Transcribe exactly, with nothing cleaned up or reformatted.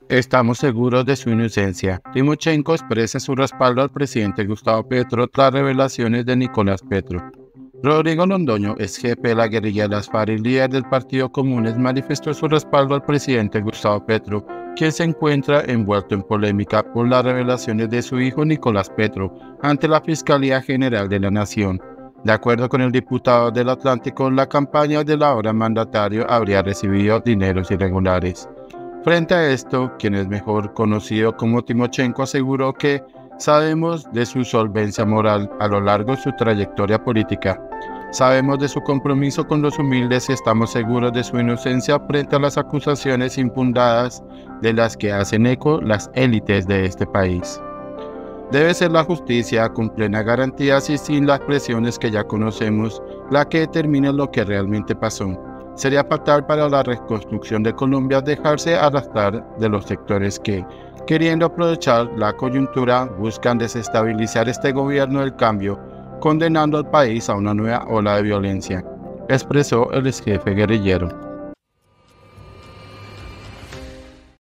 Estamos seguros de su inocencia. Timochenko expresa su respaldo al presidente Gustavo Petro tras revelaciones de Nicolás Petro. Rodrigo Londoño, ex jefe de la guerrilla de las FARC y líder del Partido Comunes, manifestó su respaldo al presidente Gustavo Petro, quien se encuentra envuelto en polémica por las revelaciones de su hijo Nicolás Petro ante la Fiscalía General de la Nación. De acuerdo con el diputado del Atlántico, la campaña del ahora mandatario habría recibido dineros irregulares. Frente a esto, quien es mejor conocido como Timochenko aseguró que sabemos de su solvencia moral a lo largo de su trayectoria política. Sabemos de su compromiso con los humildes y estamos seguros de su inocencia frente a las acusaciones infundadas de las que hacen eco las élites de este país. Debe ser la justicia, con plena garantía y sin las presiones que ya conocemos, la que determine lo que realmente pasó. Sería fatal para la reconstrucción de Colombia dejarse arrastrar de los sectores que, queriendo aprovechar la coyuntura, buscan desestabilizar este gobierno del cambio, condenando al país a una nueva ola de violencia, expresó el ex jefe guerrillero.